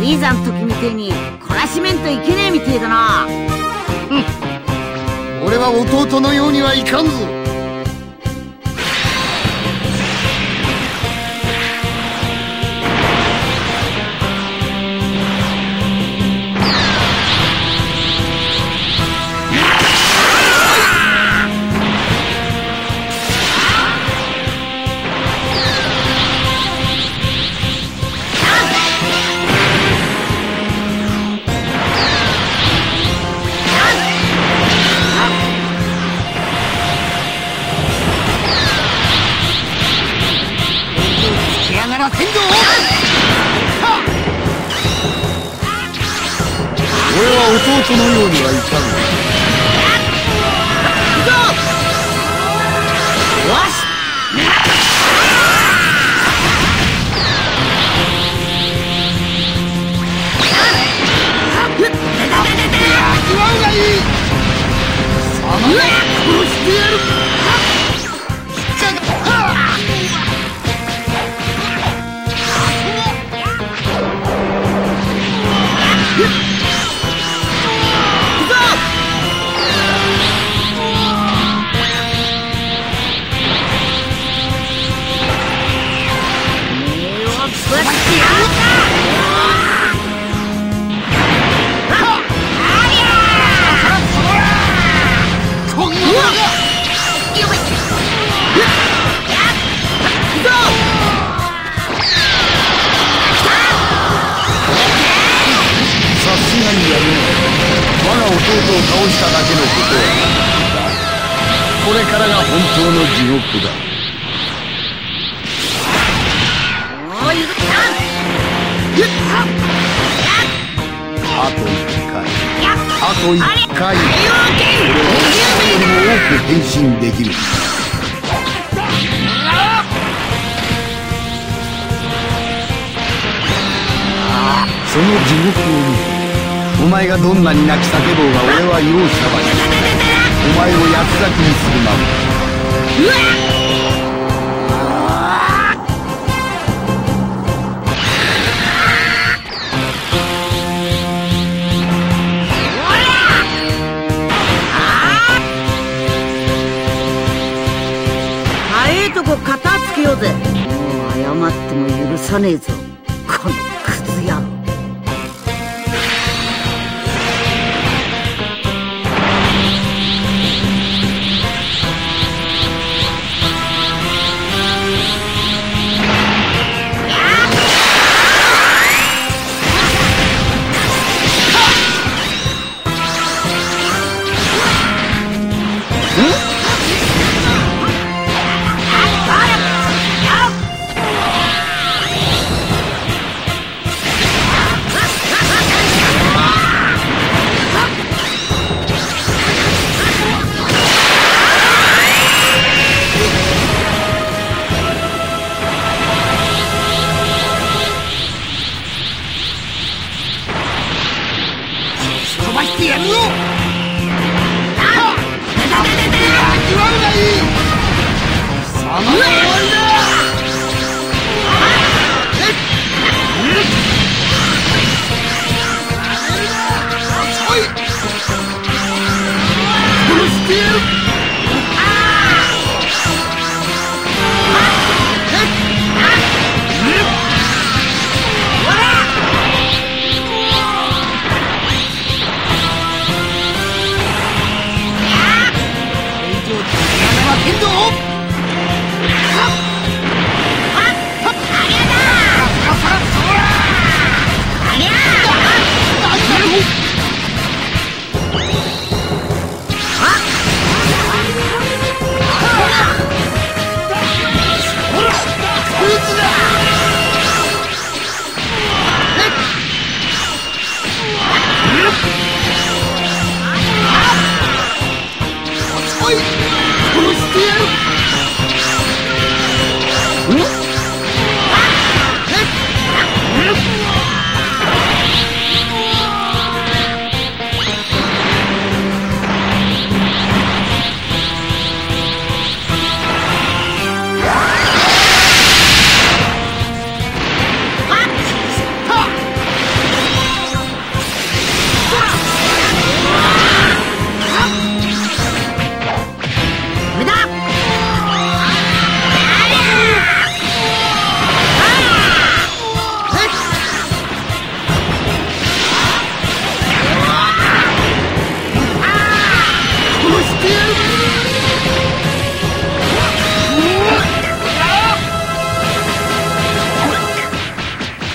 いざん時みてえにこらしめんといけねえみてえだな。 俺は弟のようにはいかんぞ。俺は弟のようにはいかん。 よし。 味わうがいい。殺してやる。我が弟を倒しただけのことはこれからが本当の地獄だ。あと1回、あと1回、俺はよりも多く変身できる。その地獄を見てお前がどんなに泣き叫ぼうが俺は容赦はしない。お前を八つ咲きにするまで。 早えとこ片付けようぜ。もう謝っても許さねえぞ、このクズ野郎。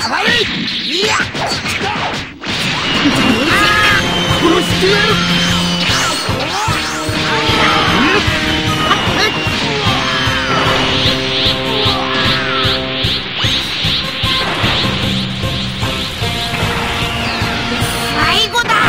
殺してやる。最後だ。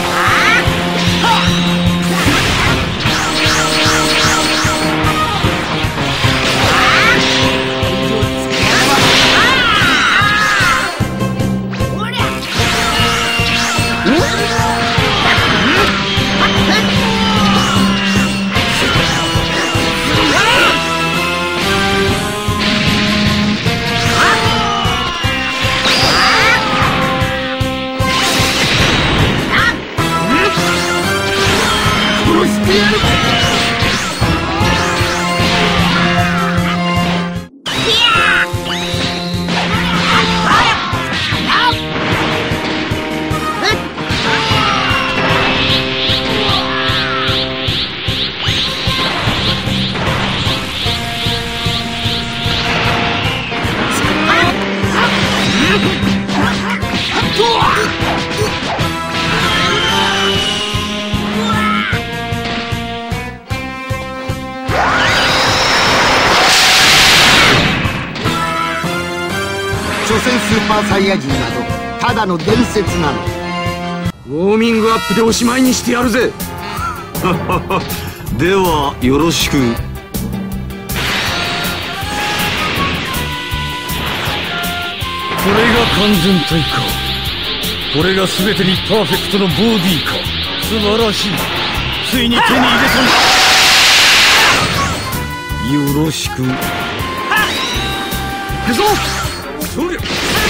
所詮スーパーサイヤ人などただの伝説なの。 ウォーミングアップでおしまいにしてやるぜ。ではよろしく。これが完全体か。これが全てにパーフェクトのボディか。素晴らしい。ついに手に入れたんだ。よろしく。行くぞ。そりゃ。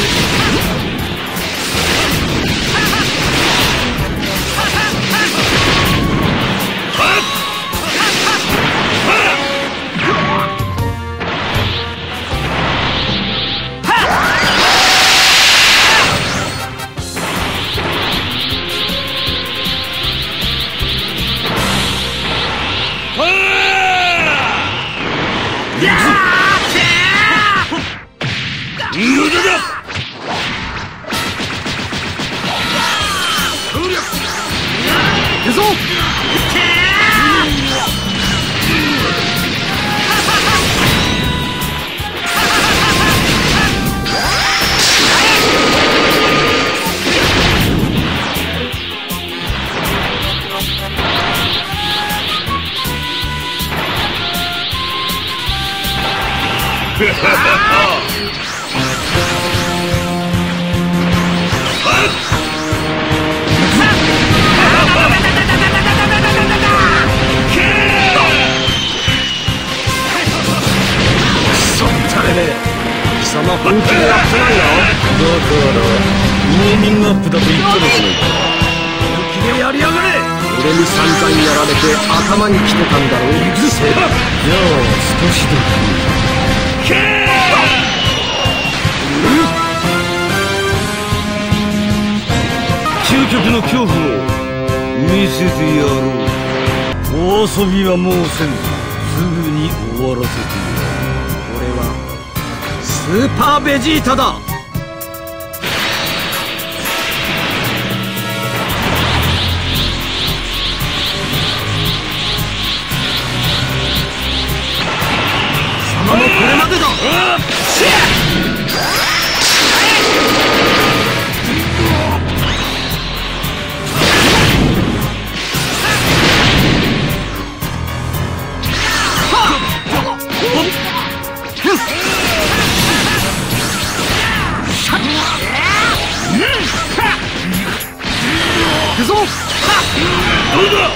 貴様本気でやってないな。だからウォーミングアップだと言ったのかないか。本気でやりやがれ。俺に散々やられて頭にきてたんだろう。行くぜ。じゃあ少しだけ。究極の恐怖を見せてやろう。お遊びはもうせん。すぐに終わらせてやる。俺はスーパーベジータだ。貴様もこれまでだ。行くぞ。どうだ。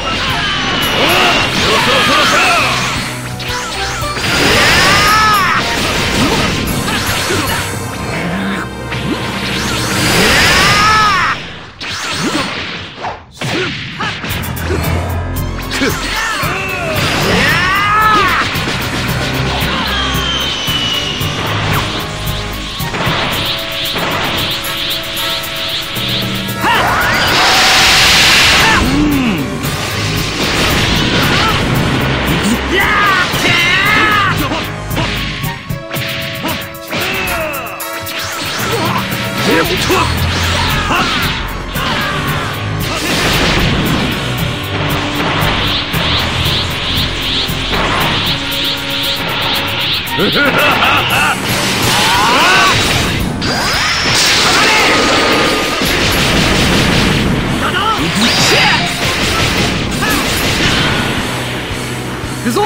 行くぞ。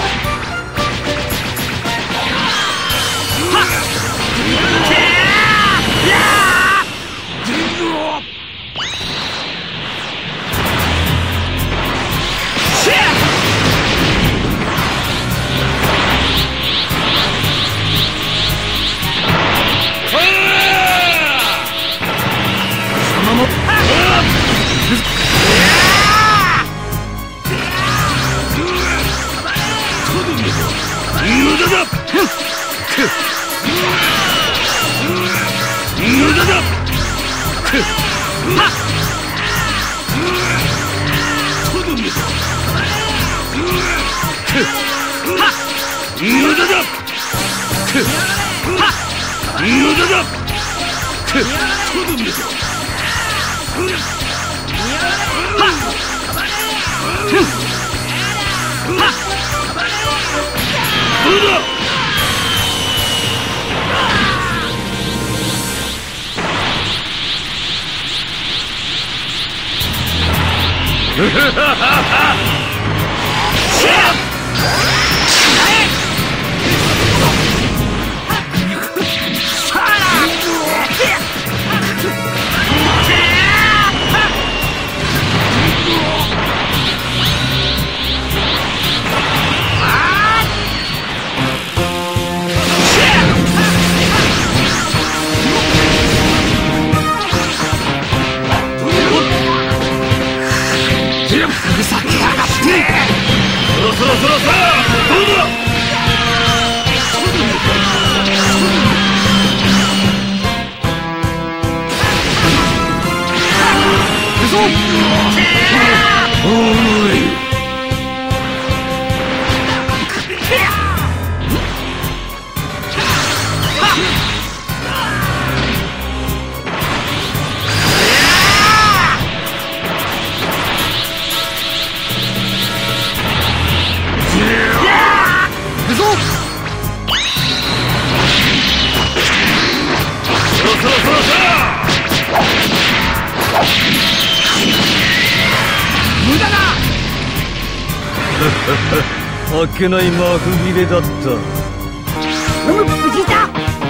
あっけない幕切れだった。 無事だ。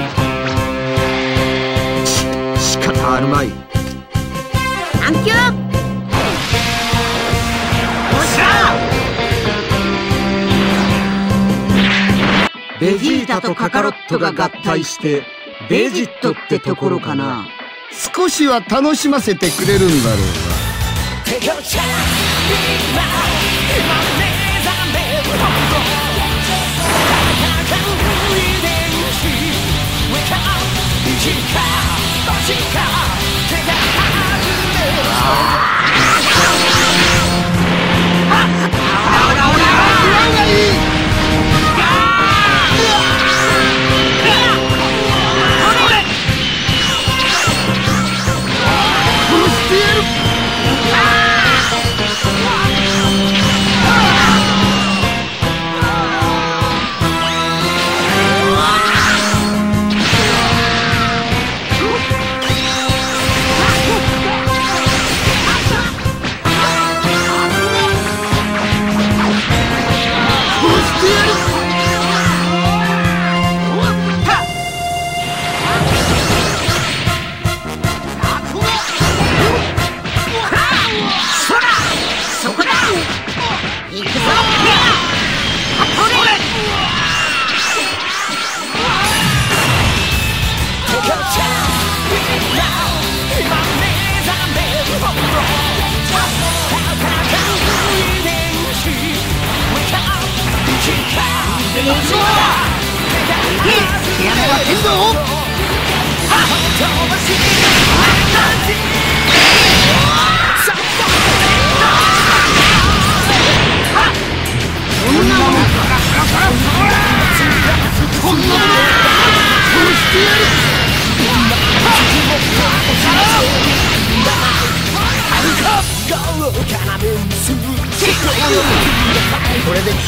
仕方あるまい。 サンキュー。おっしゃ。ベジータとカカロットが合体してベジットってところかな。 少しは楽しませてくれるんだろうが。 こんなもの殺してやる。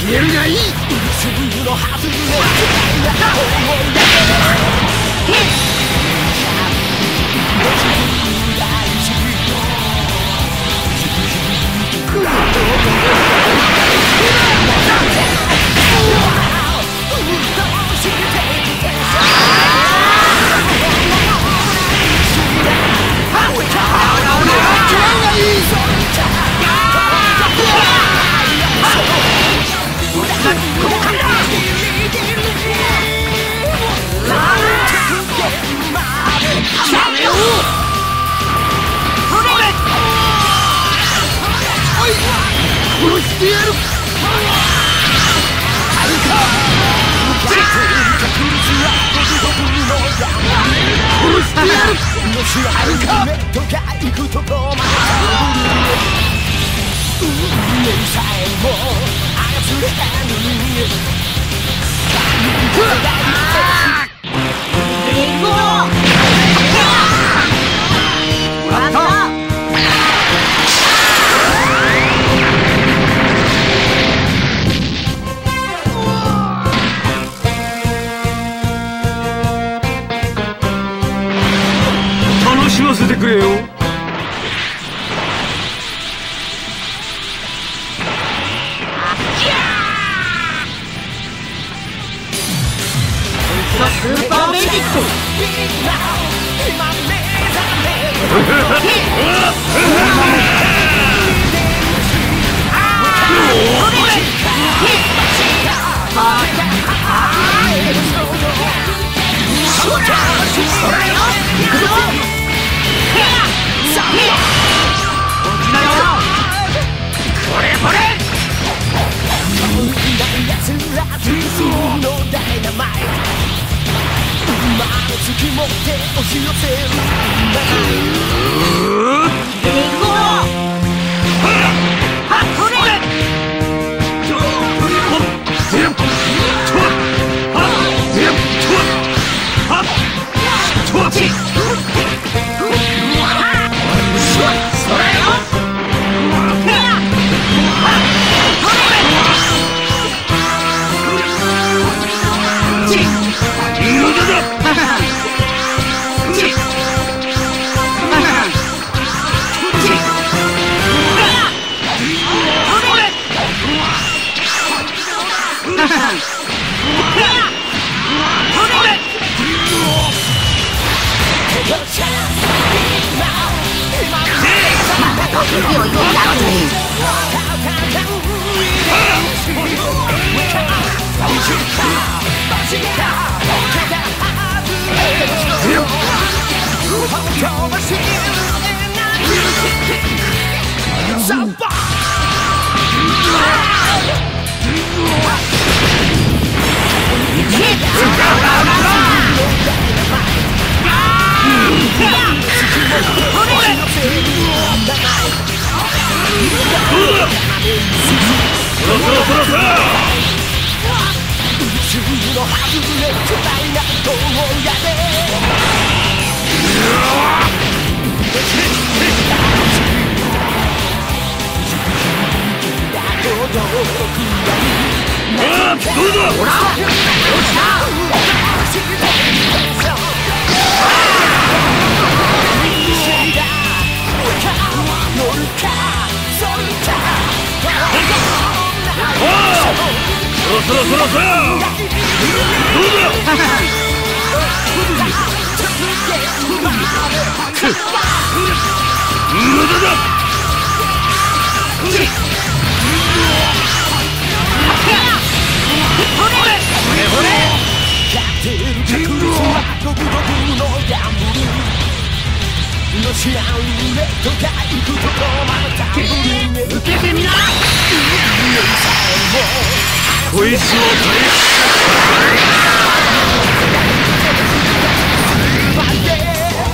消えるがいい。殺してやる。楽しませてくれよ。 スーパーベネディクト。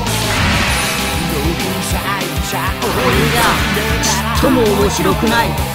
ちっとも面白くない。